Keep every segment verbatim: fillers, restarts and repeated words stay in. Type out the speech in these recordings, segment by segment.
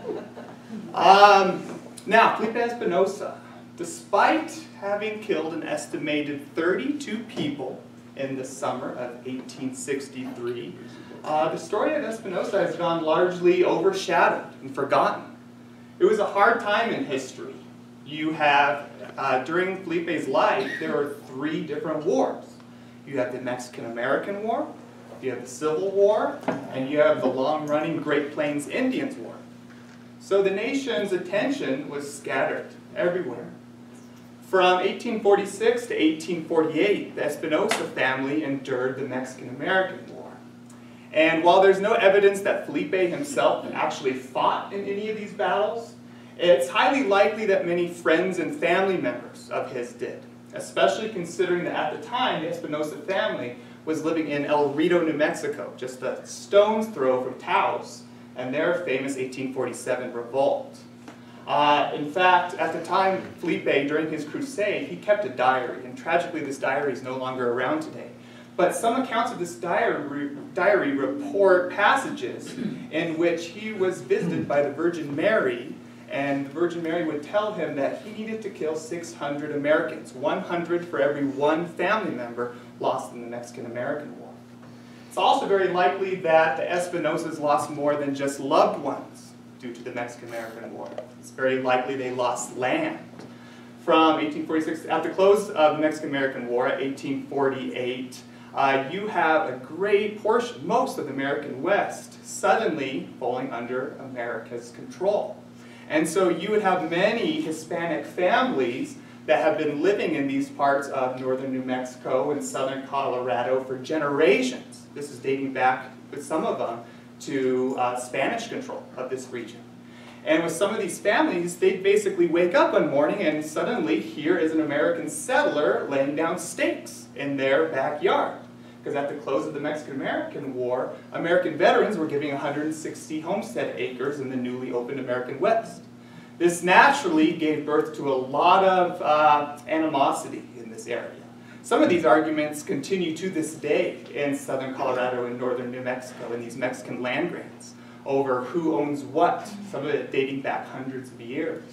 Um, now, Felipe Espinosa, despite having killed an estimated thirty-two people in the summer of eighteen sixty-three, uh, the story of Espinosa has gone largely overshadowed and forgotten. It was a hard time in history. You have, uh, during Felipe's life, there were three different wars. You have the Mexican-American War, you have the Civil War, and you have the long-running Great Plains Indians War. So the nation's attention was scattered everywhere. From eighteen forty-six to eighteen forty-eight, the Espinosa family endured the Mexican-American War. And while there's no evidence that Felipe himself actually fought in any of these battles, it's highly likely that many friends and family members of his did, especially considering that at the time the Espinosa family was living in El Rito, New Mexico, just a stone's throw from Taos and their famous eighteen forty-seven revolt. Uh, in fact, at the time, Felipe, during his crusade, he kept a diary, and tragically this diary is no longer around today. But some accounts of this diary, diary report passages in which he was visited by the Virgin Mary, and the Virgin Mary would tell him that he needed to kill six hundred Americans, one hundred for every one family member lost in the Mexican-American War. It's also very likely that the Espinosas lost more than just loved ones due to the Mexican-American War. It's very likely they lost land. From eighteen forty-six, at the close of the Mexican-American War, eighteen forty-eight, uh, you have a great portion, most of the American West, suddenly falling under America's control. And so you would have many Hispanic families that have been living in these parts of northern New Mexico and southern Colorado for generations. This is dating back, with some of them, to uh, Spanish control of this region. And with some of these families, they'd basically wake up one morning and suddenly here is an American settler laying down stakes in their backyard. Because at the close of the Mexican-American War, American veterans were giving one hundred sixty homestead acres in the newly opened American West. This naturally gave birth to a lot of uh, animosity in this area. Some of these arguments continue to this day in southern Colorado and northern New Mexico in these Mexican land grants over who owns what, some of it dating back hundreds of years.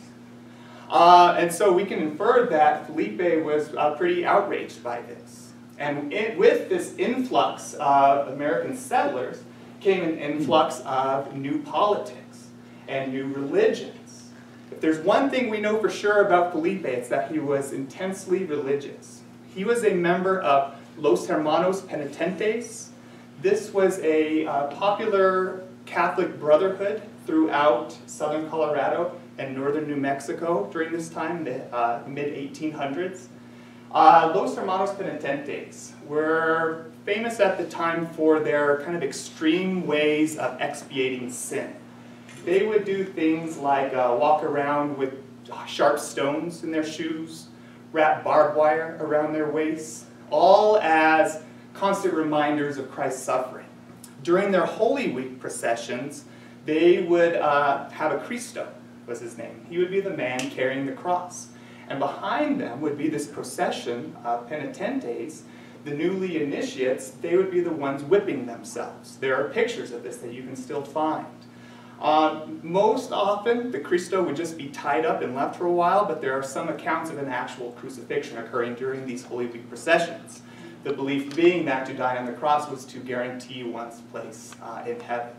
Uh, and so we can infer that Felipe was uh, pretty outraged by this. And it, with this influx of American settlers came an influx of new politics and new religions. If there's one thing we know for sure about Felipe, it's that he was intensely religious. He was a member of Los Hermanos Penitentes. This was a uh, popular Catholic brotherhood throughout southern Colorado and northern New Mexico during this time, the uh, mid eighteen hundreds. Uh, Los Hermanos Penitentes were famous at the time for their kind of extreme ways of expiating sin. They would do things like uh, walk around with sharp stones in their shoes, wrap barbed wire around their waists, all as constant reminders of Christ's suffering. During their Holy Week processions, they would uh, have a Cristo, was his name. He would be the man carrying the cross. And behind them would be this procession of penitentes, the newly initiates. They would be the ones whipping themselves. There are pictures of this that you can still find. Um, most often, the Cristo would just be tied up and left for a while, but there are some accounts of an actual crucifixion occurring during these Holy Week processions. The belief being that to die on the cross was to guarantee one's place uh, in heaven.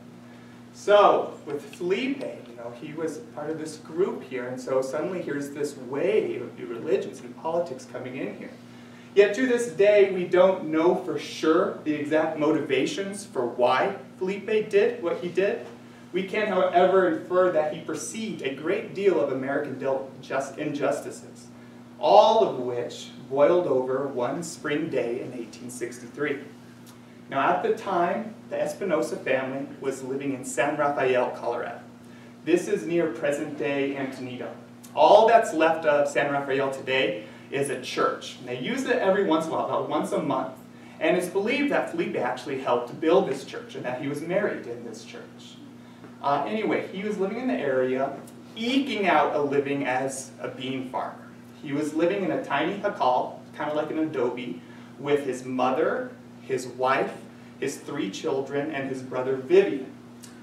So, with Felipe, you know, he was part of this group here, and so suddenly here's this wave of new religions and politics coming in here. Yet to this day, we don't know for sure the exact motivations for why Felipe did what he did. We can, however, infer that he perceived a great deal of American injustices, all of which boiled over one spring day in eighteen sixty-three. Now, at the time, the Espinosa family was living in San Rafael, Colorado. This is near present-day Antonito. All that's left of San Rafael today is a church. And they use it every once in a while, about once a month. And it's believed that Felipe actually helped build this church and that he was married in this church. Uh, anyway, he was living in the area, eking out a living as a bean farmer. He was living in a tiny jacal, kind of like an adobe, with his mother, his wife, his three children, and his brother Vivian.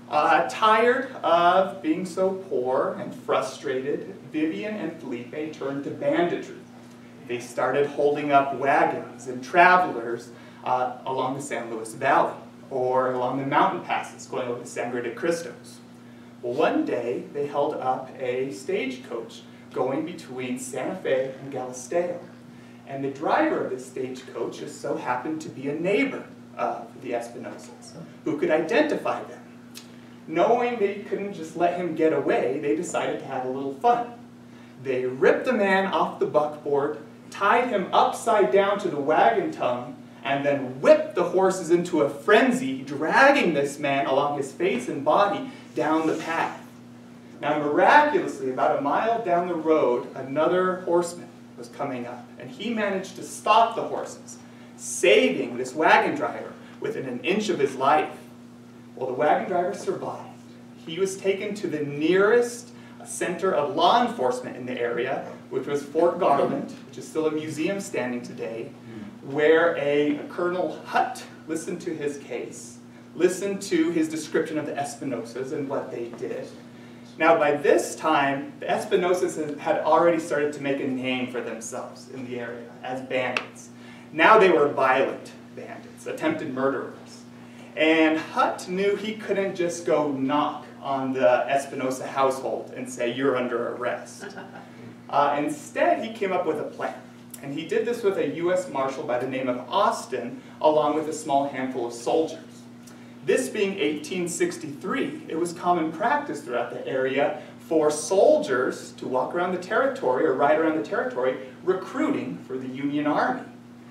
Uh, tired of being so poor and frustrated, Vivian and Felipe turned to banditry. They started holding up wagons and travelers uh, along the San Luis Valley, or along the mountain passes going over to Sangre de Cristos. Well, one day they held up a stagecoach going between Santa Fe and Galisteo. And the driver of this stagecoach just so happened to be a neighbor of the Espinosas, who could identify them. Knowing they couldn't just let him get away, they decided to have a little fun. They ripped the man off the buckboard, tied him upside down to the wagon tongue, and then whipped the horses into a frenzy, dragging this man along his face and body down the path. Now, miraculously, about a mile down the road, another horseman was coming up, and he managed to stop the horses, saving this wagon driver within an inch of his life. Well, the wagon driver survived. He was taken to the nearest center of law enforcement in the area, which was Fort Garland, which is still a museum standing today, where a Colonel Hutt listened to his case, listened to his description of the Espinosas and what they did. Now, by this time, the Espinosas had already started to make a name for themselves in the area as bandits. Now they were violent bandits, attempted murderers. And Hutt knew he couldn't just go knock on the Espinosa household and say, "You're under arrest." Uh, instead, he came up with a plan. And he did this with a U S Marshal by the name of Austin, along with a small handful of soldiers. This being eighteen sixty-three, it was common practice throughout the area for soldiers to walk around the territory or ride around the territory recruiting for the Union Army.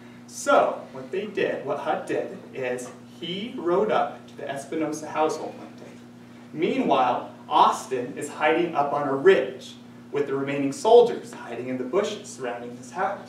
So, what they did, what Hutt did, is he rode up to the Espinosa household one day. Meanwhile, Austin is hiding up on a ridge with the remaining soldiers hiding in the bushes surrounding his house.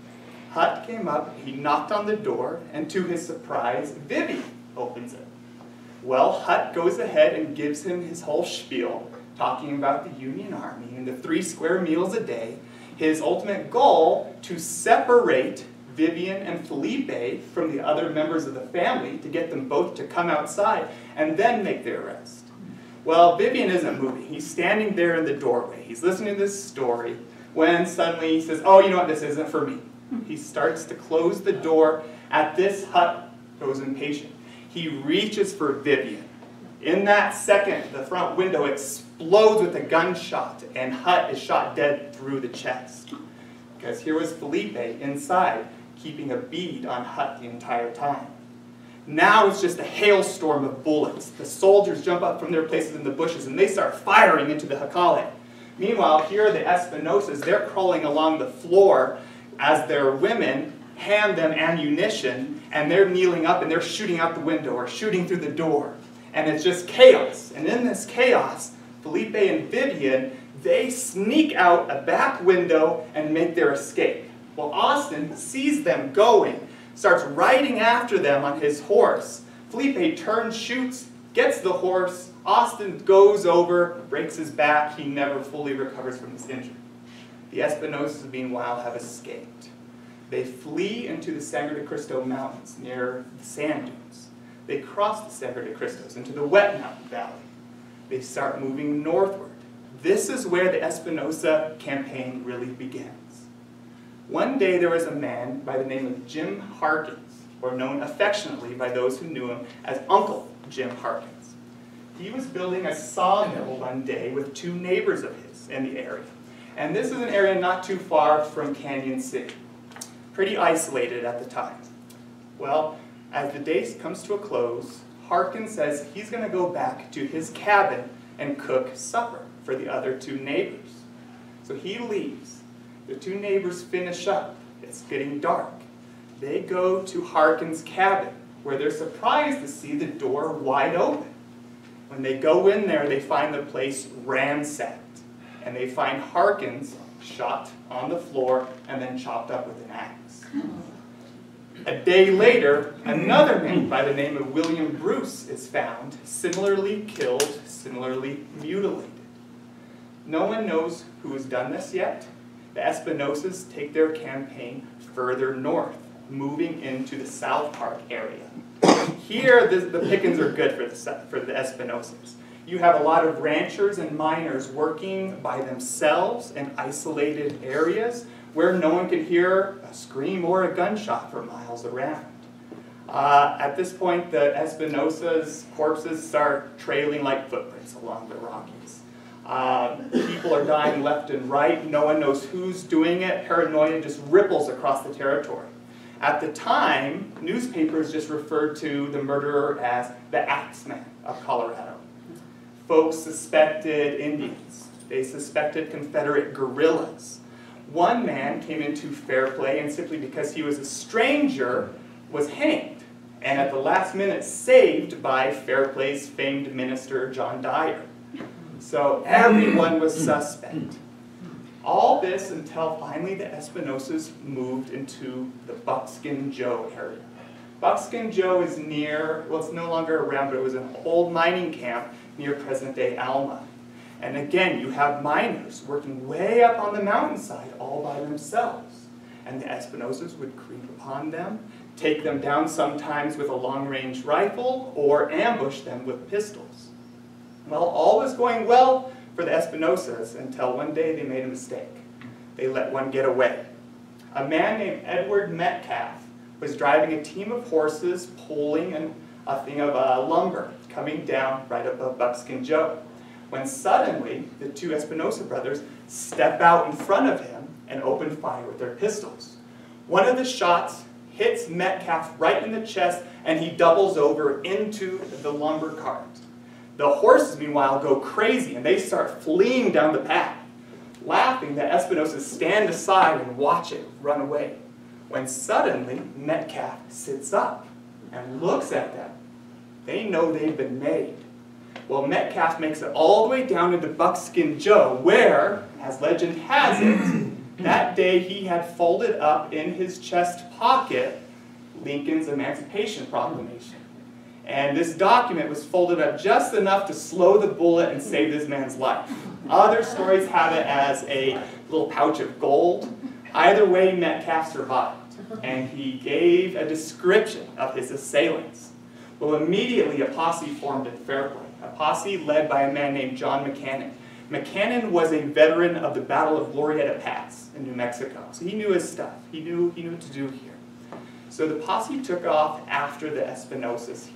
Hutt came up, he knocked on the door, and to his surprise, Vivian opens it. Well, Hutt goes ahead and gives him his whole spiel, talking about the Union Army and the three square meals a day, his ultimate goal to separate Vivian and Felipe from the other members of the family to get them both to come outside and then make their arrest. Well, Vivian isn't moving. He's standing there in the doorway. He's listening to this story when suddenly he says, "Oh, you know what, this isn't for me." He starts to close the door. At this, Hutt goes impatient. He reaches for Vivian. In that second, the front window explodes with a gunshot, and Hutt is shot dead through the chest. Because here was Felipe inside, keeping a bead on Hutt the entire time. Now it's just a hailstorm of bullets. The soldiers jump up from their places in the bushes, and they start firing into the Jacale. Meanwhile, here are the Espinosas. They're crawling along the floor as their women hand them ammunition, and they're kneeling up and they're shooting out the window or shooting through the door. And it's just chaos. And in this chaos, Felipe and Vivian, they sneak out a back window and make their escape. Well, Austin sees them going, starts riding after them on his horse. Felipe turns, shoots, gets the horse. Austin goes over, breaks his back. He never fully recovers from his injury. The Espinosas, meanwhile, have escaped. They flee into the Sangre de Cristo Mountains near the sand dunes. They cross the Sangre de Cristos into the Wet Mountain Valley. They start moving northward. This is where the Espinosa campaign really begins. One day there was a man by the name of Jim Harkins, or known affectionately by those who knew him as Uncle Jim Harkins. He was building a sawmill one day with two neighbors of his in the area. And this is an area not too far from Canyon City. Pretty isolated at the time. Well, as the day comes to a close, Harkins says he's going to go back to his cabin and cook supper for the other two neighbors. So he leaves. The two neighbors finish up. It's getting dark. They go to Harkins' cabin, where they're surprised to see the door wide open. When they go in there, they find the place ransacked. And they find Harkins shot on the floor and then chopped up with an axe. A day later, another man by the name of William Bruce is found, similarly killed, similarly mutilated. No one knows who has done this yet. The Espinosas take their campaign further north, moving into the South Park area. Here, the, the pickings are good for the, for the Espinosas. You have a lot of ranchers and miners working by themselves in isolated areas where no one can hear a scream or a gunshot for miles around. Uh, at this point, the Espinosa's corpses start trailing like footprints along the Rockies. Um, people are dying left and right. No one knows who's doing it. Paranoia just ripples across the territory. At the time, newspapers just referred to the murderer as the Axeman of Colorado. Folks suspected Indians. They suspected Confederate guerrillas. One man came into fair play and simply because he was a stranger was hanged, and at the last minute saved by fair play's famed minister John Dyer. So everyone was suspect. All this until finally the Espinosas moved into the Buckskin Joe area. Buckskin Joe is near, well, it's no longer around, but it was an old mining camp near present-day Alma. And again, you have miners working way up on the mountainside all by themselves. And the Espinosas would creep upon them, take them down sometimes with a long-range rifle, or ambush them with pistols. Well, all was going well for the Espinosas until one day they made a mistake. They let one get away. A man named Edward Metcalf was driving a team of horses pulling an, a thing of uh, lumber coming down right above Buckskin Joe, when suddenly the two Espinosa brothers step out in front of him and open fire with their pistols. One of the shots hits Metcalf right in the chest and he doubles over into the lumber cart. The horses, meanwhile, go crazy and they start fleeing down the path. Laughing, the Espinosas stand aside and watch it run away, when suddenly Metcalf sits up and looks at them. They know they've been made. Well, Metcalf makes it all the way down into Buckskin Joe, where, as legend has it, that day he had folded up in his chest pocket Lincoln's Emancipation Proclamation. And this document was folded up just enough to slow the bullet and save this man's life. Other stories have it as a little pouch of gold. Either way, Metcalf survived, and he gave a description of his assailants. Well, immediately a posse formed at Fairplay, a posse led by a man named John McCannon. McCannon was a veteran of the Battle of Glorieta Pass in New Mexico, so he knew his stuff. He knew, he knew what to do here. So the posse took off after the Espinosas here.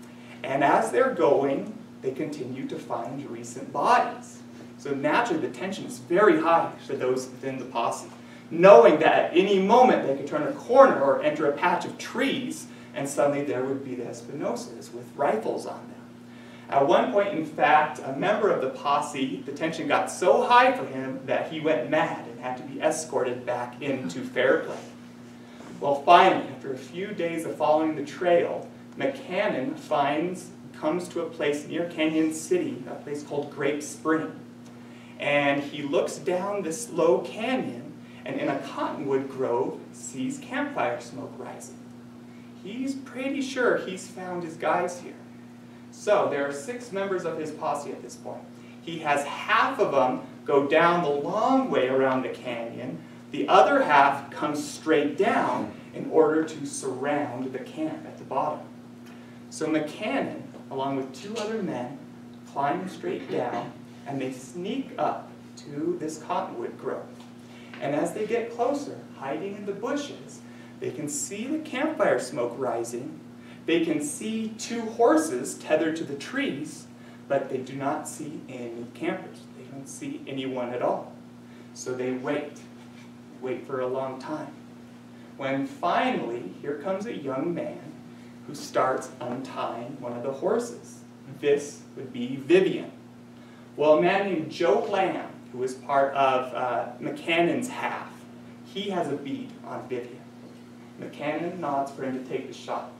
And as they're going, they continue to find recent bodies. So naturally, the tension is very high for those within the posse, knowing that at any moment they could turn a corner or enter a patch of trees, and suddenly there would be the Espinosas with rifles on them. At one point, in fact, a member of the posse, the tension got so high for him that he went mad and had to be escorted back into Fairplay. Well, finally, after a few days of following the trail, McCannon finds, comes to a place near Canyon City, a place called Grape Spring. And he looks down this low canyon, and in a cottonwood grove, sees campfire smoke rising. He's pretty sure he's found his guys here. So there are six members of his posse at this point. He has half of them go down the long way around the canyon. The other half comes straight down in order to surround the camp at the bottom. So McCannon, along with two other men, climb straight down, and they sneak up to this cottonwood grove. And as they get closer, hiding in the bushes, they can see the campfire smoke rising. They can see two horses tethered to the trees, but they do not see any campers. They don't see anyone at all. So they wait, wait for a long time. When finally, here comes a young man who starts untying one of the horses. This would be Vivian. Well, a man named Joe Lamb, who was part of uh, McCannon's half, he has a bead on Vivian. McCannon nods for him to take the shot.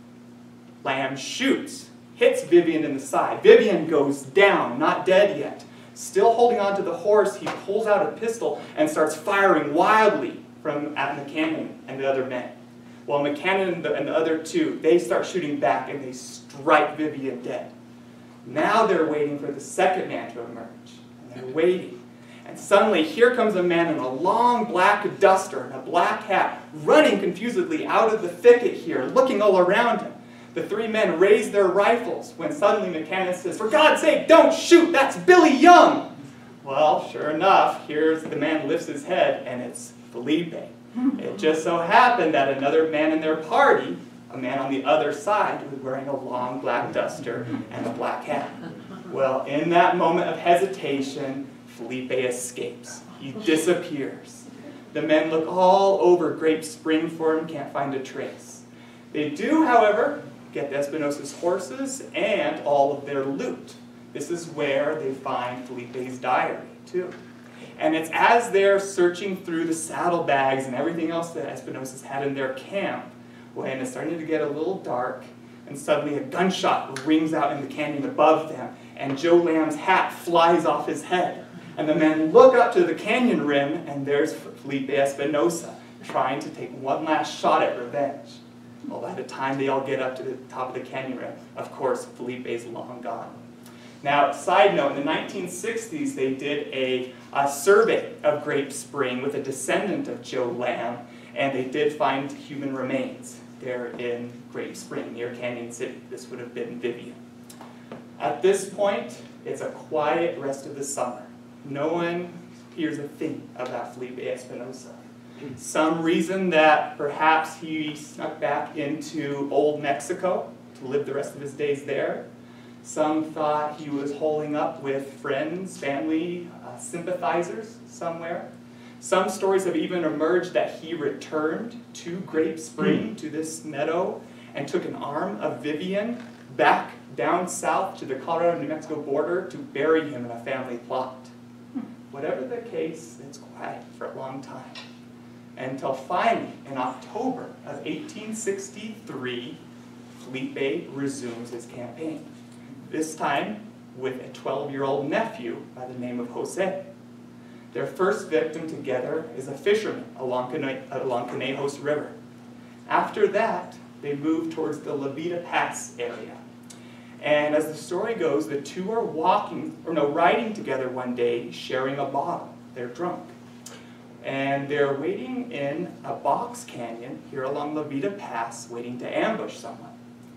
Lamb shoots, hits Vivian in the side. Vivian goes down, not dead yet. Still holding on to the horse, he pulls out a pistol and starts firing wildly from at McCannon and the other men. While McCannon and the, and the other two, they start shooting back and they strike Vivian dead. Now they're waiting for the second man to emerge. And they're waiting. And suddenly, here comes a man in a long black duster and a black hat, running confusedly out of the thicket here, looking all around him. The three men raise their rifles when suddenly McCann says, "For God's sake, don't shoot! That's Billy Young!" Well, sure enough, here's the man lifts his head, and it's Felipe. It just so happened that another man in their party, a man on the other side, was wearing a long black duster and a black hat. Well, in that moment of hesitation, Felipe escapes. He disappears. The men look all over Grape Spring for him, can't find a trace. They do, however, get the Espinosa's horses and all of their loot. This is where they find Felipe's diary, too. And it's as they're searching through the saddlebags and everything else that Espinosa's had in their camp, when it's starting to get a little dark, and suddenly a gunshot rings out in the canyon above them, and Joe Lamb's hat flies off his head. And the men look up to the canyon rim, and there's Felipe Espinosa, trying to take one last shot at revenge. Well, by the time they all get up to the top of the canyon rim, of course, Felipe's long gone. Now, side note, in the nineteen sixties, they did a, a survey of Grape Spring with a descendant of Joe Lamb, and they did find human remains there in Grape Spring, near Canyon City. This would have been Vivian. At this point, it's a quiet rest of the summer. No one hears a thing about Felipe Espinosa. Some reason that perhaps he snuck back into Old Mexico to live the rest of his days there. Some thought he was holing up with friends, family, uh, sympathizers somewhere. Some stories have even emerged that he returned to Grape Spring, to this meadow, and took an arm of Vivian back down south to the Colorado-New Mexico border to bury him in a family plot. Whatever the case, it's quiet for a long time. Until finally, in October of eighteen sixty-three, Felipe resumes his campaign. This time with a twelve-year-old nephew by the name of Jose. Their first victim together is a fisherman along, Cane along Conejos River. After that, they move towards the La Vida Pass area. And as the story goes, the two are walking, or no, riding together one day, sharing a bottle. They're drunk. And they're waiting in a box canyon here along La Vida Pass, waiting to ambush someone.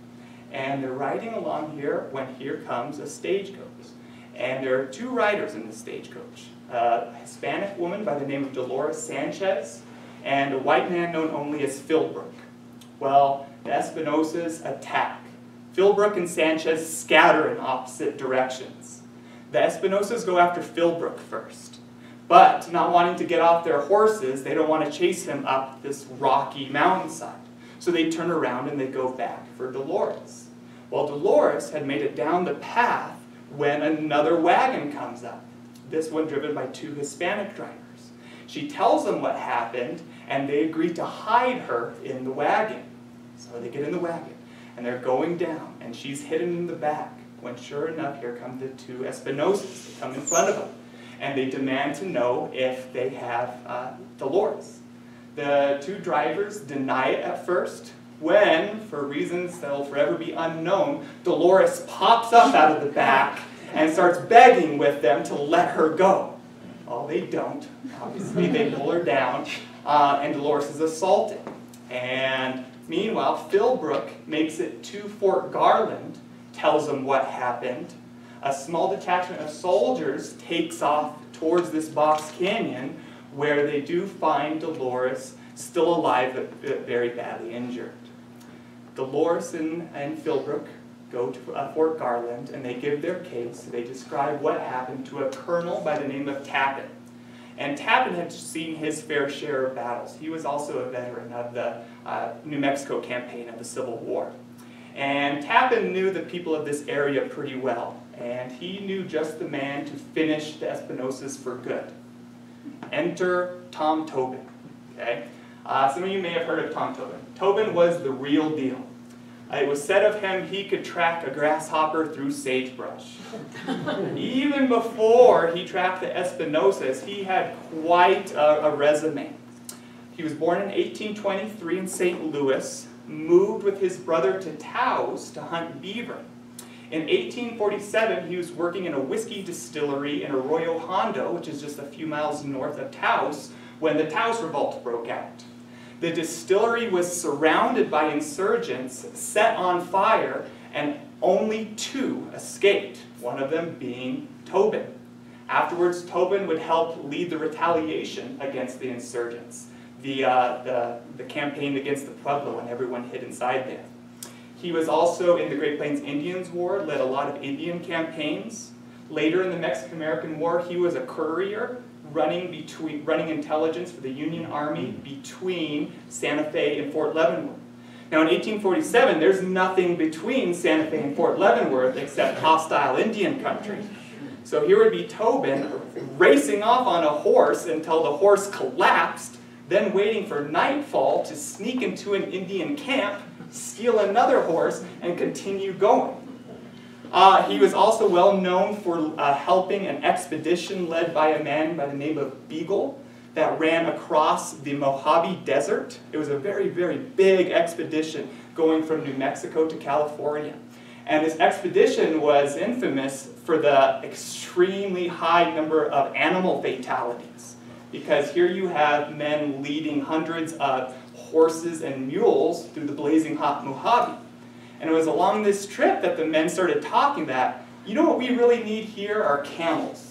And they're riding along here when here comes a stagecoach. And there are two riders in the stagecoach. A Hispanic woman by the name of Dolores Sanchez, and a white man known only as Philbrook. Well, the Espinosas attack. Philbrook and Sanchez scatter in opposite directions. The Espinosas go after Philbrook first. But not wanting to get off their horses, they don't want to chase him up this rocky mountainside. So they turn around and they go back for Dolores. Well, Dolores had made it down the path when another wagon comes up. This one driven by two Hispanic drivers. She tells them what happened, and they agree to hide her in the wagon. So they get in the wagon, and they're going down, and she's hidden in the back, when sure enough, here come the two Espinosas. They come in front of them, and they demand to know if they have uh, Dolores. The two drivers deny it at first, when, for reasons that will forever be unknown, Dolores pops up out of the back and starts begging with them to let her go. Well, they don't. Obviously, they pull her down, uh, and Dolores is assaulted. And meanwhile, Philbrook makes it to Fort Garland, tells them what happened. A small detachment of soldiers takes off towards this box canyon, where they do find Dolores still alive but very badly injured. Dolores and, and Philbrook go to uh, Fort Garland, and they give their case. They describe what happened to a colonel by the name of Tappan. And Tappan had seen his fair share of battles. He was also a veteran of the uh, New Mexico campaign of the Civil War. And Tappan knew the people of this area pretty well, and he knew just the man to finish the Espinosas for good. Enter Tom Tobin. Okay? Uh, some of you may have heard of Tom Tobin. Tobin was the real deal. Uh, it was said of him he could track a grasshopper through sagebrush. Even before he tracked the Espinosas, he had quite a, a resume. He was born in eighteen twenty-three in Saint Louis, moved with his brother to Taos to hunt beaver. In eighteen forty-seven, he was working in a whiskey distillery in Arroyo Hondo, which is just a few miles north of Taos, when the Taos Revolt broke out. the distillery was surrounded by insurgents, set on fire, and only two escaped, one of them being Tobin. Afterwards, Tobin would help lead the retaliation against the insurgents, the, uh, the, the campaign against the Pueblo, and everyone hid inside there. He was also in the Great Plains Indians War, led a lot of Indian campaigns. Later in the Mexican-American War, he was a courier running, between, running intelligence for the Union Army between Santa Fe and Fort Leavenworth. Now in eighteen forty-seven, there's nothing between Santa Fe and Fort Leavenworth except hostile Indian country. So here would be Tobin racing off on a horse until the horse collapsed, then waiting for nightfall to sneak into an Indian camp, steal another horse, and continue going. Uh, he was also well known for uh, helping an expedition led by a man by the name of Beagle that ran across the Mojave Desert. It was a very, very big expedition going from New Mexico to California. And this expedition was infamous for the extremely high number of animal fatalities. Because here you have men leading hundreds of horses and mules through the blazing hot Mojave. And it was along this trip that the men started talking that, you know what we really need here are camels.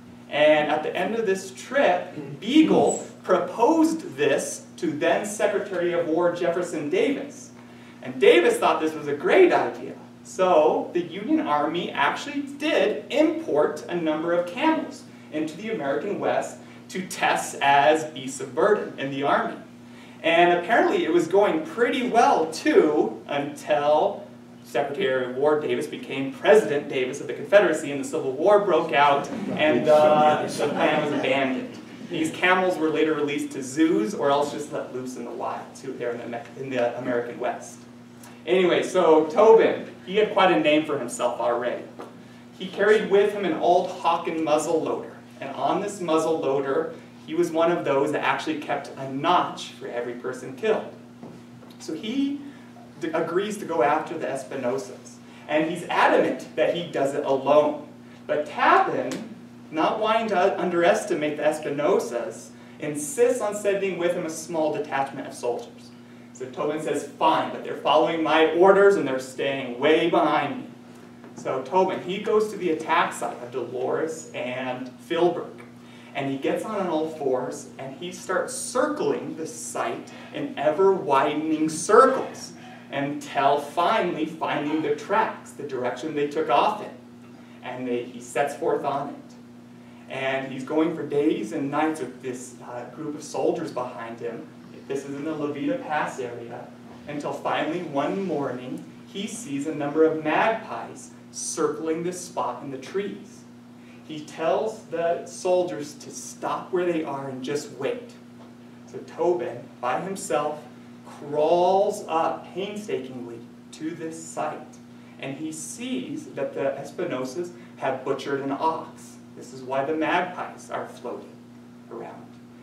And at the end of this trip, Beagle proposed this to then Secretary of War Jefferson Davis. And Davis thought this was a great idea. So the Union Army actually did import a number of camels into the American West to test as beasts of burden in the Army. And apparently it was going pretty well too until Secretary of War Davis became President Davis of the Confederacy and the Civil War broke out and uh, the plan was abandoned. These camels were later released to zoos or else just let loose in the wild too there in the, in the American West. Anyway, so Tobin, he had quite a name for himself already. He carried with him an old Hawken muzzle loader, and on this muzzle loader, he was one of those that actually kept a notch for every person killed. So he agrees to go after the Espinosas, and he's adamant that he does it alone. But Tappan, not wanting to underestimate the Espinosas, insists on sending with him a small detachment of soldiers. So Tobin says, fine, but they're following my orders and they're staying way behind me. So Tobin, he goes to the attack site of Dolores and Philbrook. And he gets on all fours and he starts circling the site in ever-widening circles until finally finding the tracks, the direction they took off in. And they, he sets forth on it. And he's going for days and nights with this uh, group of soldiers behind him. This is in the Levita Pass area, until finally one morning he sees a number of magpies circling this spot in the trees. He tells the soldiers to stop where they are and just wait. So Tobin, by himself, crawls up painstakingly to this site, and he sees that the Espinosas have butchered an ox. This is why the magpies are floating around.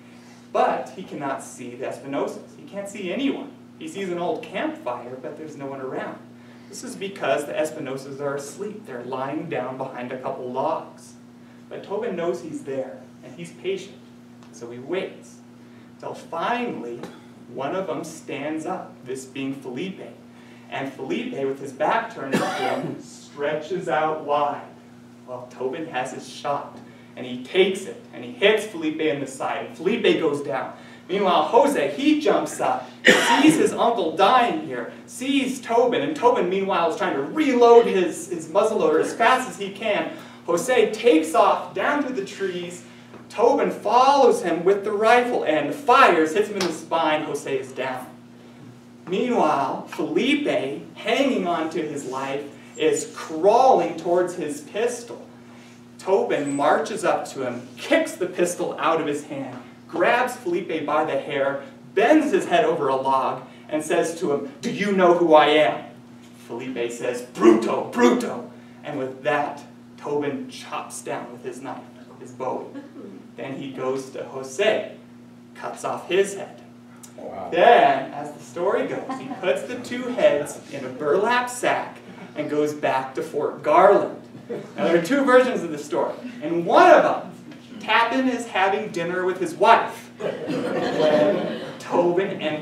But he cannot see the Espinosas. He can't see anyone. He sees an old campfire, but there's no one around. This is because the Espinosas are asleep. They're lying down behind a couple logs. But Tobin knows he's there, and he's patient. So he waits until finally one of them stands up, this being Felipe. And Felipe, with his back turned to him, stretches out wide. Well, Tobin has his shot. And he takes it, and he hits Felipe in the side, and Felipe goes down. Meanwhile, Jose, he jumps up, sees his uncle dying here, sees Tobin, and Tobin, meanwhile, is trying to reload his, his muzzleloader as fast as he can. Jose takes off down through the trees. Tobin follows him with the rifle and fires, hits him in the spine. Jose is down. Meanwhile, Felipe, hanging on to his life, is crawling towards his pistol. Tobin marches up to him, kicks the pistol out of his hand, grabs Felipe by the hair, bends his head over a log, and says to him, "Do you know who I am?" Felipe says, "Bruto, Bruto." And with that, Tobin chops down with his knife, his bowie. Then he goes to Jose, cuts off his head. Wow. Then, as the story goes, he puts the two heads in a burlap sack and goes back to Fort Garland. Now, there are two versions of the story. And one of them, Tappan is having dinner with his wife when Tobin enters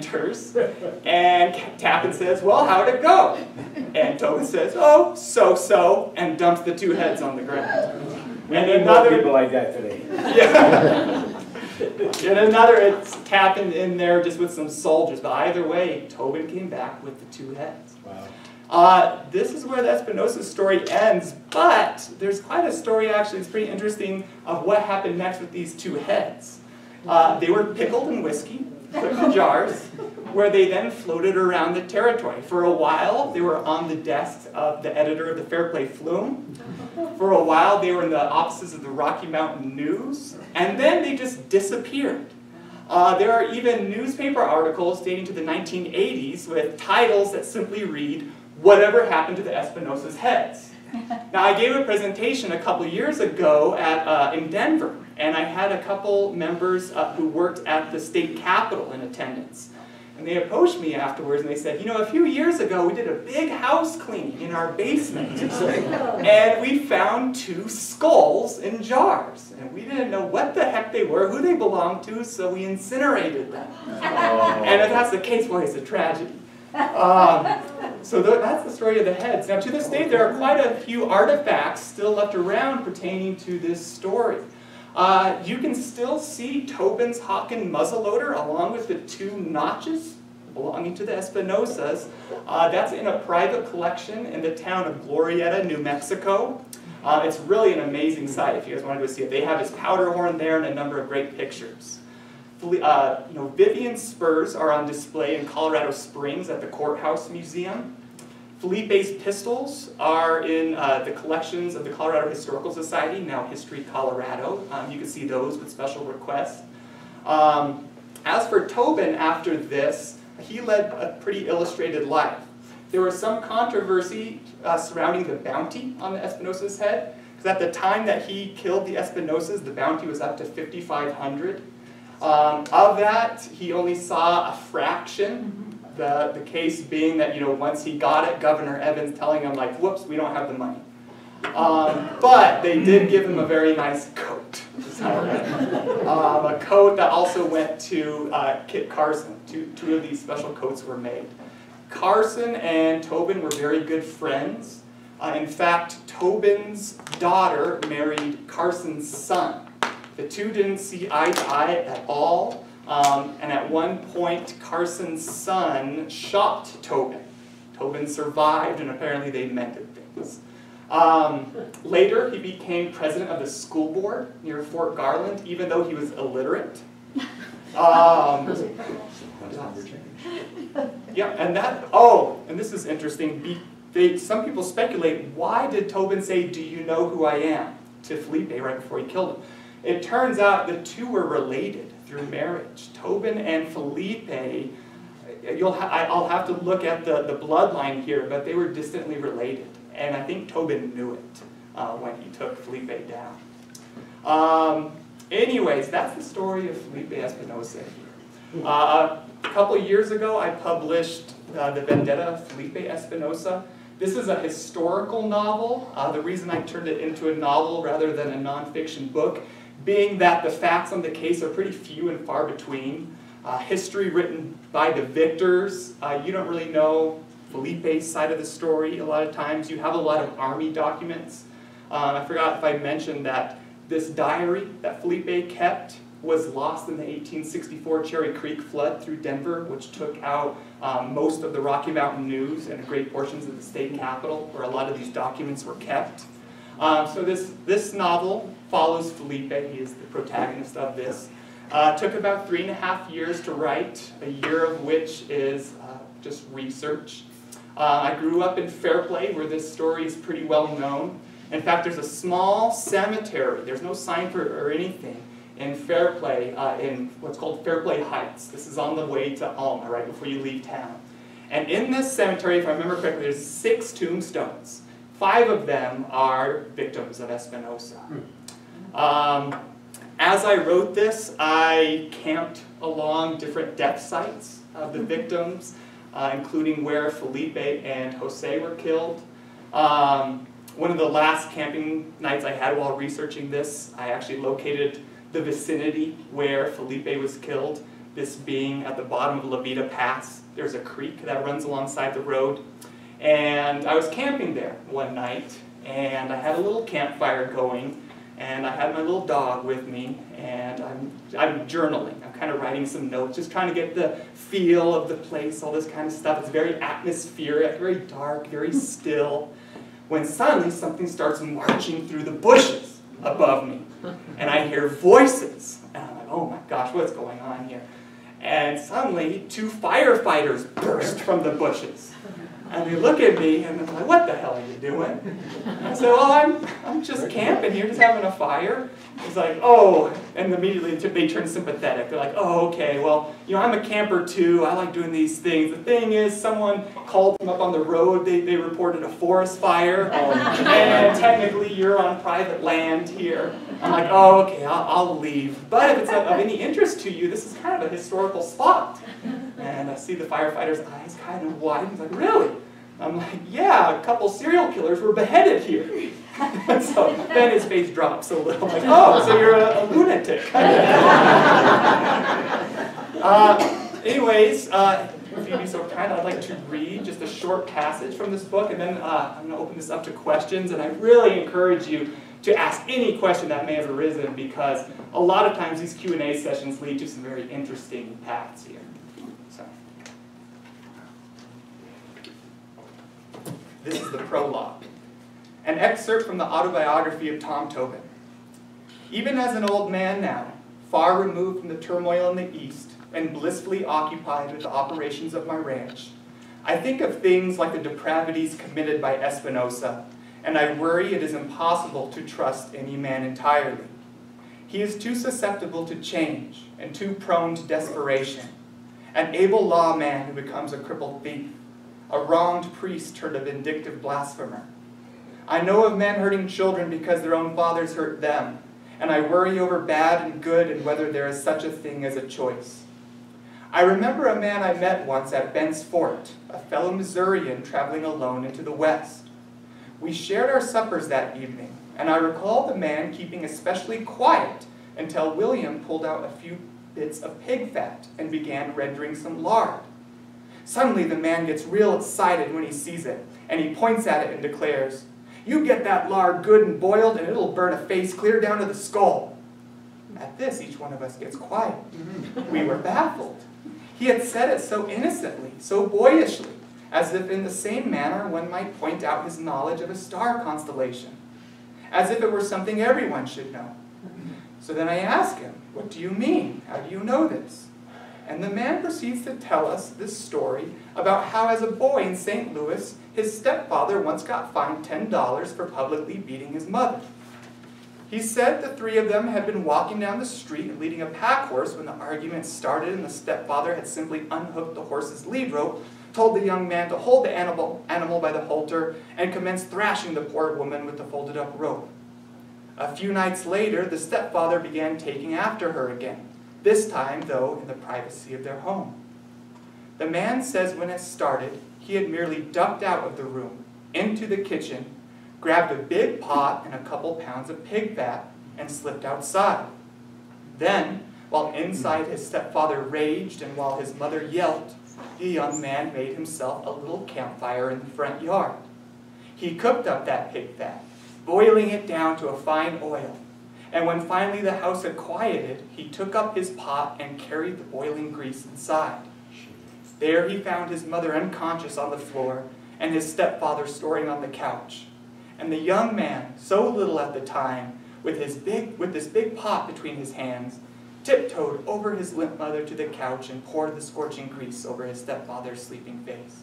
enters, and Tappan says, well, how'd it go? And Tobin says, oh, so-so, and dumps the two heads on the ground. We and need another, more people like that today. Yeah. And another, it's Tappan in there just with some soldiers. But either way, Tobin came back with the two heads. Wow. Uh, this is where the Espinosa story ends, but there's quite a story actually, it's pretty interesting, of what happened next with these two heads. Uh, they were pickled in whiskey, put in jars, where they then floated around the territory. For a while, they were on the desk of the editor of the Fair Play Flume. For a while, they were in the offices of the Rocky Mountain News, and then they just disappeared. Uh, there are even newspaper articles dating to the nineteen eighties with titles that simply read, "Whatever happened to the Espinosa's heads?" Now, I gave a presentation a couple years ago at, uh, in Denver, and I had a couple members uh, who worked at the state capitol in attendance. And they approached me afterwards and they said, you know, a few years ago we did a big house cleaning in our basement. And we found two skulls in jars. And we didn't know what the heck they were, who they belonged to, so we incinerated them. Oh. And if that's the case, well, it's a tragedy. Um, so th that's the story of the heads. Now, to this day, there are quite a few artifacts still left around pertaining to this story. Uh, you can still see Tobin's Hawken muzzleloader along with the two notches belonging to the Espinosas. Uh, that's in a private collection in the town of Glorieta, New Mexico. Uh, it's really an amazing sight if you guys want to go see it. They have his powder horn there and a number of great pictures. Uh, you know, Vivian's spurs are on display in Colorado Springs at the Courthouse Museum. Felipe's pistols are in uh, the collections of the Colorado Historical Society, now History Colorado. Um, you can see those with special requests. Um, as for Tobin, after this, he led a pretty illustrated life. There was some controversy uh, surrounding the bounty on the Espinosa's head, because at the time that he killed the Espinosas, the bounty was up to fifty-five hundred. Um, of that, he only saw a fraction. The, the case being that, you know, once he got it, Governor Evans telling him, like, whoops, we don't have the money. Um, but they did give him a very nice coat. um, a coat that also went to uh, Kit Carson. Two, two of these special coats were made. Carson and Tobin were very good friends. Uh, in fact, Tobin's daughter married Carson's son. The two didn't see eye to eye at all. Um, and at one point, Carson's son shot Tobin. Tobin survived, and apparently they mended things. Um, later, he became president of the school board near Fort Garland, even though he was illiterate. Um, yeah, and that, oh, and this is interesting. Be, they, some people speculate, why did Tobin say, "Do you know who I am?" to Felipe right before he killed him? It turns out the two were related through marriage. Tobin and Felipe, you'll ha I'll have to look at the, the bloodline here, but they were distantly related. And I think Tobin knew it uh, when he took Felipe down. Um, anyways, that's the story of Felipe Espinosa here. Uh, a couple of years ago, I published uh, the Vendetta of Felipe Espinosa. This is a historical novel. Uh, the reason I turned it into a novel rather than a nonfiction book being that the facts on the case are pretty few and far between. Uh, history written by the victors. Uh, you don't really know Felipe's side of the story a lot of times. You have a lot of army documents. Um, I forgot if I mentioned that this diary that Felipe kept was lost in the eighteen sixty-four Cherry Creek flood through Denver, which took out um, most of the Rocky Mountain News and great portions of the state capitol, where a lot of these documents were kept. Um, so this, this novel follows Felipe. He is the protagonist of this. Uh, took about three and a half years to write, a year of which is uh, just research. Uh, I grew up in Fairplay, where this story is pretty well known. In fact, there's a small cemetery. There's no sign for it or anything in Fairplay, uh, in what's called Fairplay Heights. This is on the way to Alma, right before you leave town. And in this cemetery, if I remember correctly, there's six tombstones. Five of them are victims of Espinosa. Um, as I wrote this, I camped along different death sites of the victims, uh, including where Felipe and Jose were killed. Um, one of the last camping nights I had while researching this, I actually located the vicinity where Felipe was killed. this being at the bottom of Levita Pass. There's a creek that runs alongside the road. And I was camping there one night, and I had a little campfire going, and I had my little dog with me, and I'm, I'm journaling. I'm kind of writing some notes, just trying to get the feel of the place, all this kind of stuff. It's very atmospheric, very dark, very still, when suddenly something starts marching through the bushes above me, and I hear voices, and I'm like, oh my gosh, what's going on here? And suddenly, two firefighters burst from the bushes. And they look at me, and they're like, what the hell are you doing? And I said, well, I'm, I'm just camping here, just having a fire. It's like, oh, and immediately they turn sympathetic. They're like, oh, okay, well, you know, I'm a camper too. I like doing these things. The thing is, someone called them up on the road. They, they reported a forest fire. And technically, you're on private land here. I'm like, oh, okay, I'll, I'll leave. But if it's of, of any interest to you, this is kind of a historical spot. And I see the firefighter's eyes kind of widen. He's like, really? I'm like, yeah, a couple serial killers were beheaded here. And so then his face drops a little. I'm like, oh, so you're a, a lunatic. uh, anyways, uh, if you'd be so kind, I'd like to read just a short passage from this book, and then uh, I'm going to open this up to questions. And I really encourage you to ask any question that may have arisen, because a lot of times these Q and A sessions lead to some very interesting paths here. So, this is the prologue. An excerpt from the autobiography of Tom Tobin. Even as an old man now, far removed from the turmoil in the East and blissfully occupied with the operations of my ranch, I think of things like the depravities committed by Espinosa, and I worry it is impossible to trust any man entirely. He is too susceptible to change and too prone to desperation. An able lawman who becomes a crippled thief, a wronged priest turned a vindictive blasphemer. I know of men hurting children because their own fathers hurt them, and I worry over bad and good and whether there is such a thing as a choice. I remember a man I met once at Bent's Fort, a fellow Missourian traveling alone into the West. We shared our suppers that evening, and I recall the man keeping especially quiet until William pulled out a few bits of pig fat and began rendering some lard. Suddenly the man gets real excited when he sees it, and he points at it and declares, "You get that lard good and boiled, and it'll burn a face clear down to the skull." At this, each one of us gets quiet. We were baffled. He had said it so innocently, so boyishly, as if in the same manner one might point out his knowledge of a star constellation, as if it were something everyone should know. So then I ask him, "What do you mean? How do you know this?" And the man proceeds to tell us this story about how as a boy in Saint Louis, his stepfather once got fined ten dollars for publicly beating his mother. He said the three of them had been walking down the street leading a pack horse when the argument started, and the stepfather had simply unhooked the horse's lead rope, told the young man to hold the animal, animal by the halter, and commenced thrashing the poor woman with the folded up rope. A few nights later, the stepfather began taking after her again, this time, though, in the privacy of their home. The man says when it started, he had merely ducked out of the room, into the kitchen, grabbed a big pot and a couple pounds of pig fat, and slipped outside. Then, while inside his stepfather raged and while his mother yelped, the young man made himself a little campfire in the front yard. He cooked up that pig fat, boiling it down to a fine oil, and when finally the house had quieted, he took up his pot and carried the boiling grease inside. There he found his mother unconscious on the floor and his stepfather snoring on the couch. And the young man, so little at the time, with his big, with this big pot between his hands, tiptoed over his limp mother to the couch and poured the scorching grease over his stepfather's sleeping face.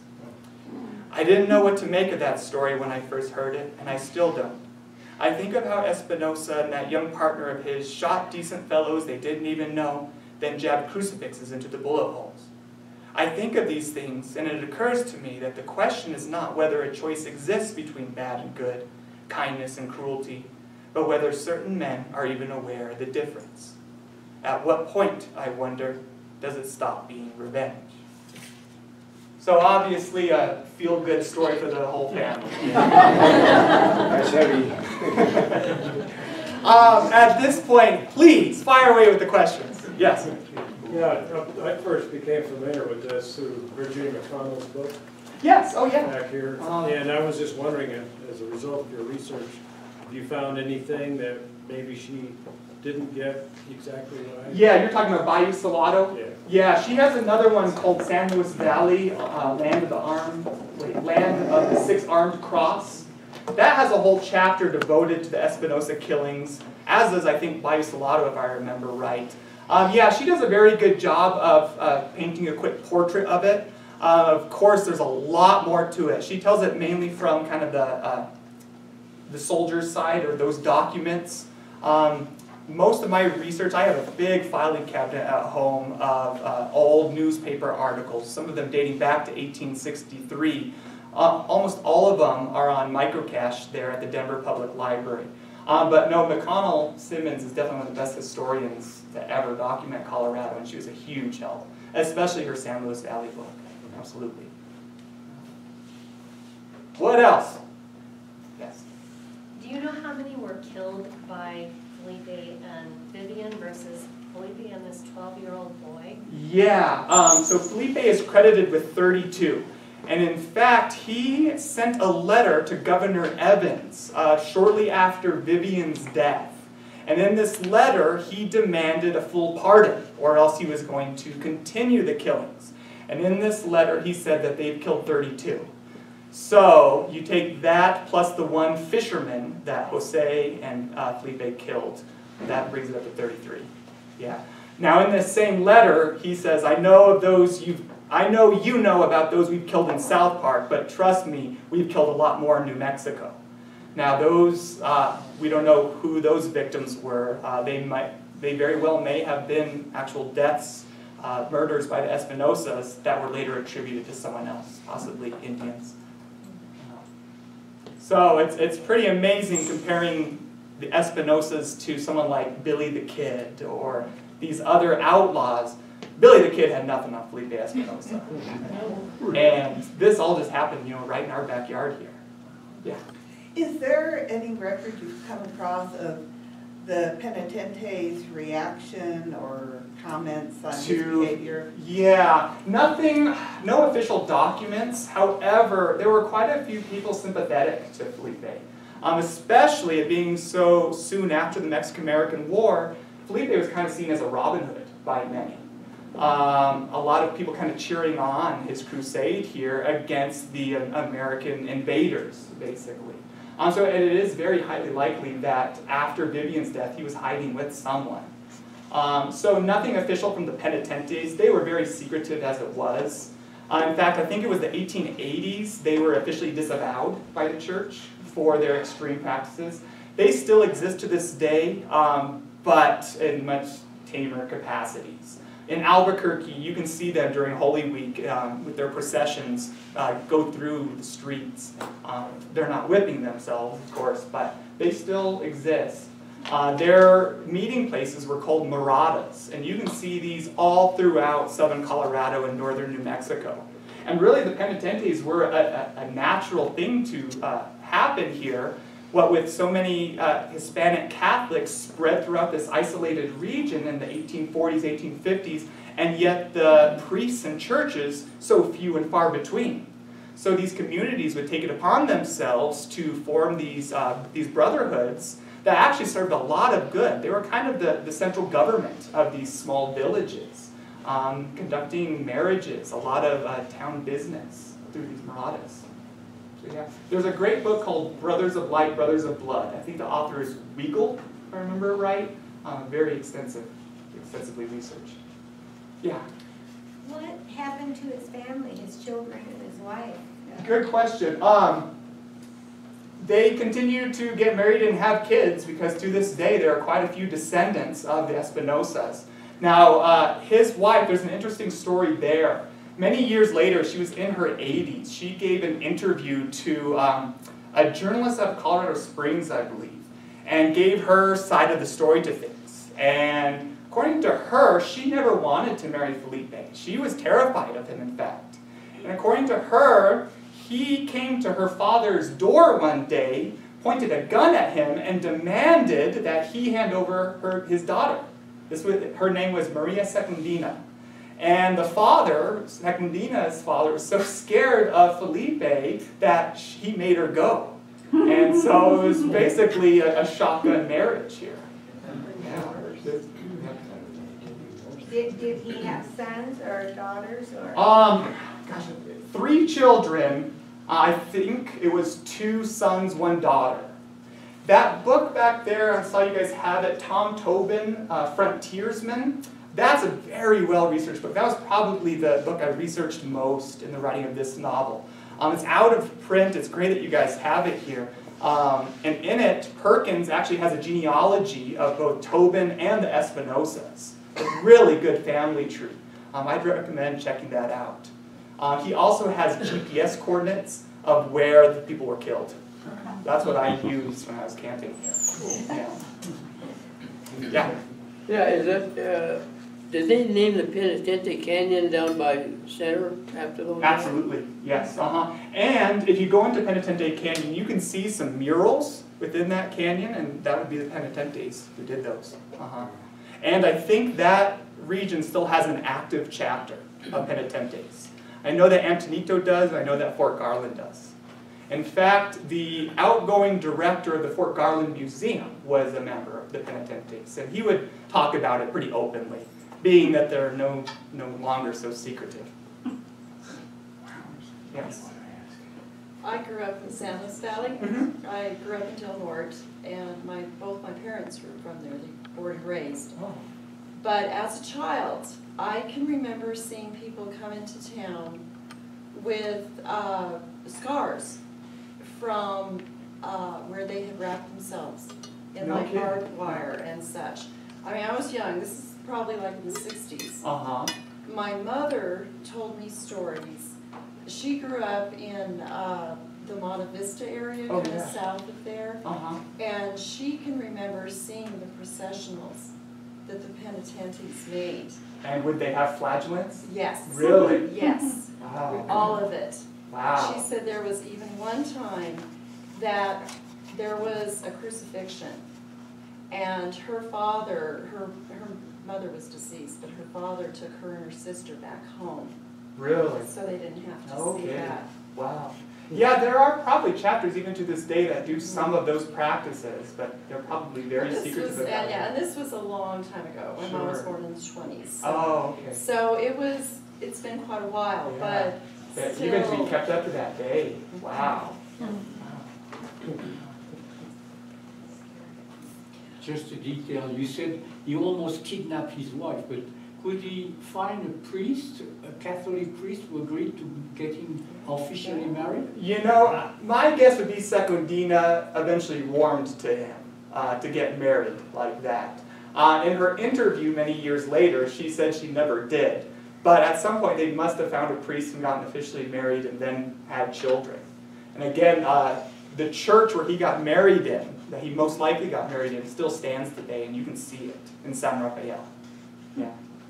I didn't know what to make of that story when I first heard it, and I still don't. I think of how Espinosa and that young partner of his shot decent fellows they didn't even know, then jabbed crucifixes into the bullet holes. I think of these things, and it occurs to me that the question is not whether a choice exists between bad and good, kindness and cruelty, but whether certain men are even aware of the difference. At what point, I wonder, does it stop being revenge? So obviously a feel-good story for the whole family. That's heavy. um, at this point, please, fire away with the questions. Yes? Yeah, I first became familiar with this through Virginia McConnell's book Yes, oh yeah. back here. Uh, And I was just wondering, uh, as a result of your research, have you found anything that maybe she didn't get exactly right? Yeah, you're talking about Bayou Salado? Yeah. Yeah, she has another one called San Luis Valley, uh, Land of the Armed, wait, Land of the Six Armed Cross. That has a whole chapter devoted to the Espinosa killings, as does, I think, Bayou Salado, if I remember right. Um, yeah, she does a very good job of uh, painting a quick portrait of it. Uh, of course, there's a lot more to it. She tells it mainly from kind of the, uh, the soldier's side, or those documents. Um, most of my research, I have a big filing cabinet at home of uh, old newspaper articles, some of them dating back to eighteen sixty-three. Uh, almost all of them are on microcache there at the Denver Public Library. Um, but no, McConnell Simmons is definitely one of the best historians to ever document Colorado, and she was a huge help, especially her San Luis Valley book. Absolutely. What else? Yes? Do you know how many were killed by Felipe and Vivian versus Felipe and this twelve-year-old boy? Yeah, um, so Felipe is credited with thirty-two. And in fact, he sent a letter to Governor Evans uh, shortly after Vivian's death. And in this letter, he demanded a full pardon, or else he was going to continue the killings. And in this letter, he said that they've killed thirty-two. So you take that plus the one fisherman that Jose and uh, Felipe killed, that brings it up to thirty-three. Yeah. Now in this same letter, he says, I know of those you've I know you know about those we've killed in South Park, but trust me, we've killed a lot more in New Mexico. Now those, uh, we don't know who those victims were. Uh, they might, they very well may have been actual deaths, uh, murders by the Espinosas that were later attributed to someone else, possibly Indians. So it's, it's pretty amazing comparing the Espinosas to someone like Billy the Kid or these other outlaws. Billy the Kid had nothing on Felipe Espinosa. And this all just happened, you know, right in our backyard here. Yeah. Is there any record you've come across of the penitente's reaction or comments on his To- behavior? Yeah, nothing, no official documents. However, there were quite a few people sympathetic to Felipe. Um, especially it being so soon after the Mexican-American War, Felipe was kind of seen as a Robin Hood by many. Um, a lot of people kind of cheering on his crusade here against the uh, American invaders, basically. Um, so it is very highly likely that after Vivian's death, he was hiding with someone. Um, so nothing official from the penitentes. They were very secretive as it was. Uh, in fact, I think it was the eighteen eighties, they were officially disavowed by the church for their extreme practices. They still exist to this day, um, but in much tamer capacities. In Albuquerque, you can see them during Holy Week um, with their processions uh, go through the streets. Um, they're not whipping themselves, of course, but they still exist. Uh, their meeting places were called maradas, and you can see these all throughout southern Colorado and northern New Mexico. And really the penitentes were a, a, a natural thing to uh, happen here. What with so many uh, Hispanic Catholics spread throughout this isolated region in the eighteen forties, eighteen fifties, and yet the priests and churches so few and far between. So these communities would take it upon themselves to form these, uh, these brotherhoods that actually served a lot of good. They were kind of the, the central government of these small villages, um, conducting marriages, a lot of uh, town business through these maradas. Yeah. There's a great book called Brothers of Light, Brothers of Blood. I think the author is Weigel, if I remember right. Um, very extensive, extensively researched. Yeah. What happened to his family, his children and his wife? Good question. Um, they continue to get married and have kids because to this day there are quite a few descendants of the Espinosas. Now, uh, his wife, there's an interesting story there. Many years later, she was in her eighties. She gave an interview to um, a journalist out of Colorado Springs, I believe, and gave her side of the story to things. And according to her, she never wanted to marry Felipe. She was terrified of him, in fact. And according to her, he came to her father's door one day, pointed a gun at him, and demanded that he hand over her, his daughter. This was, her name was Maria Secundina. And the father, Secundina's father, was so scared of Felipe that he made her go. And so it was basically a, a shotgun marriage here. Yeah. Did, did he have sons or daughters or? Um, gosh, three children. I think it was two sons, one daughter. That book back there, I saw you guys have it, Tom Tobin, uh, Frontiersman. That's a very well-researched book. That was probably the book I researched most in the writing of this novel. Um, it's out of print. It's great that you guys have it here. Um, and in it, Perkins actually has a genealogy of both Tobin and the Espinosas. A really good family tree. Um, I'd recommend checking that out. Uh, he also has G P S coordinates of where the people were killed. That's what I used when I was camping here. Yeah. Yeah. Yeah, is that, uh, did they name the Penitente Canyon down by Center after those? Absolutely, yes. Uh-huh. And if you go into Penitente Canyon, you can see some murals within that canyon, and that would be the Penitentes who did those. Uh-huh. And I think that region still has an active chapter of Penitentes. I know that Antonito does, and I know that Fort Garland does. In fact, the outgoing director of the Fort Garland Museum was a member of the Penitentes, and he would talk about it pretty openly, being that they're no, no longer so secretive. Yes? I grew up in San Luis Valley. Mm-hmm. I grew up in Del Norte, and my both my parents were from there. They were born and raised. Oh. But as a child, I can remember seeing people come into town with uh, scars from uh, where they had wrapped themselves in No like kidding. barbed wire and such. I mean, I was young. This is probably like in the sixties. Uh-huh. My mother told me stories. She grew up in uh, the Monte Vista area, Oh, kind of yeah. south of there, Uh-huh. and she can remember seeing the processionals that the penitentes made. And would they have flagellants? Yes. Really? Yes. Wow. All of it. Wow. She said there was even one time that there was a crucifixion, and her father, her, her mother was deceased, but her father took her and her sister back home. Really? So they didn't have to Okay. see that. Wow. Yeah, there are probably chapters even to this day that do some of those practices, but they're probably very This secretive was, about and it. yeah, and this was a long time ago. My mom was Sure. born in the twenties. Oh, okay. So it was, it's been quite a while, Yeah. but That still. even to be kept up to that day. Wow. Just a detail, you said he almost kidnapped his wife, but could he find a priest, a Catholic priest, who agreed to get him officially married? You know, my guess would be Secundina eventually warmed to him uh, to get married like that. Uh, in her interview many years later, she said she never did. But at some point, they must have found a priest and gotten officially married and then had children. And again, uh, the church where he got married in, that he most likely got married in, still stands today, and you can see it in San Rafael. Yeah.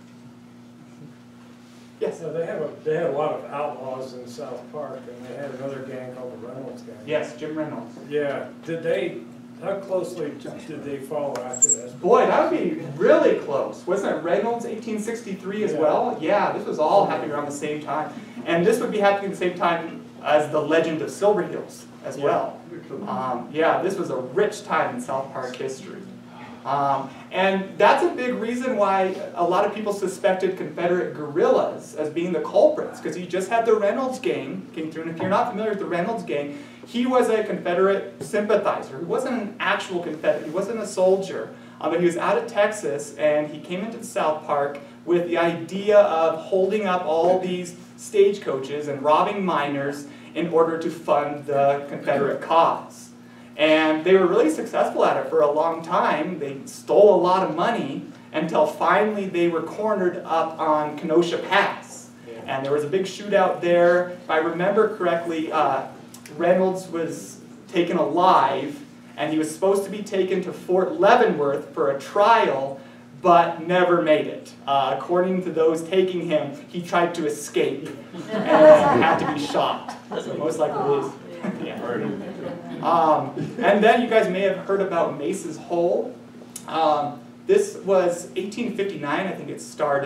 Yes? So they have a, they had a lot of outlaws in South Park, and they had another gang called the Reynolds Gang. Yes, Jim Reynolds. Yeah, did they, how closely did they follow after this? Boy, that would be really close. Wasn't it Reynolds eighteen sixty-three as Yeah. well? Yeah, this was all happening around the same time. And this would be happening at the same time as the legend of Silver Heels as well. Um, yeah, this was a rich time in South Park history. Um, and that's a big reason why a lot of people suspected Confederate guerrillas as being the culprits, because you just had the Reynolds gang came through. And if you're not familiar with the Reynolds gang, he was a Confederate sympathizer. He wasn't an actual Confederate. He wasn't a soldier. Um, but he was out of Texas, and he came into the South Park with the idea of holding up all these stagecoaches and robbing miners in order to fund the Confederate cause. And they were really successful at it for a long time. They stole a lot of money until finally they were cornered up on Kenosha Pass. And there was a big shootout there. If I remember correctly, uh, Reynolds was taken alive, and he was supposed to be taken to Fort Leavenworth for a trial, but never made it. Uh, according to those taking him, he tried to escape and had to be shot. So most likely it is. Yeah. Um, and then you guys may have heard about Mace's Hole. Um, this was eighteen fifty-nine, I think it started.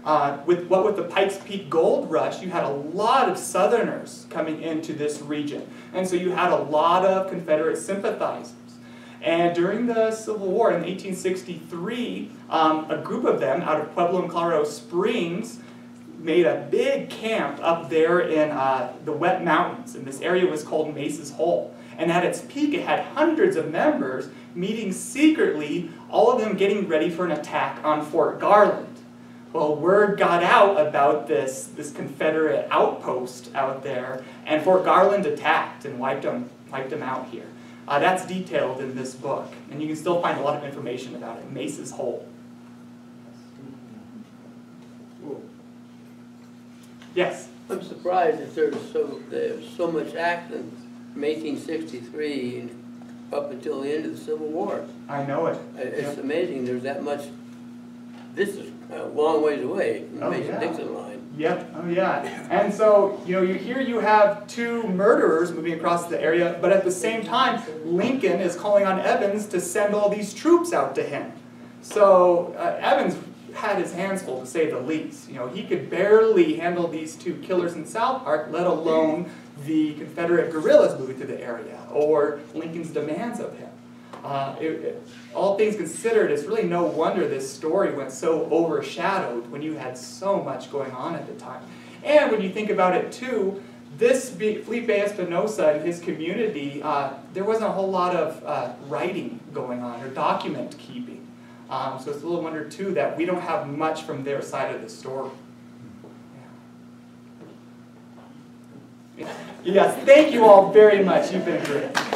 Uh, with what with the Pikes Peak Gold Rush, you had a lot of Southerners coming into this region. And so you had a lot of Confederate sympathizers. And during the Civil War in eighteen sixty-three, um, a group of them out of Pueblo and Colorado Springs made a big camp up there in uh, the Wet Mountains. And this area was called Mace's Hole. And at its peak, it had hundreds of members meeting secretly, all of them getting ready for an attack on Fort Garland. Well, word got out about this, this Confederate outpost out there, and Fort Garland attacked and wiped them, wiped them out here. Uh, that's detailed in this book, and you can still find a lot of information about it, Mace's Hole. Yes? I'm surprised that there's so, there's so much action from eighteen sixty-three up until the end of the Civil War. I know it. It's Yep. amazing there's that much. This is a long ways away from the Oh, yeah. Mason-Dixon line. Yep, oh yeah. And so, you know, you here you have two murderers moving across the area, but at the same time, Lincoln is calling on Evans to send all these troops out to him. So uh, Evans had his hands full, to say the least. You know, he could barely handle these two killers in South Park, let alone the Confederate guerrillas moving through the area, or Lincoln's demands of him. Uh, it, it, all things considered, it's really no wonder this story went so overshadowed when you had so much going on at the time. And when you think about it too, this Felipe Espinosa and his community, uh, there wasn't a whole lot of uh, writing going on or document keeping. Um, so it's a little wonder too that we don't have much from their side of the story. Yeah. Yes, thank you all very much. You've been great.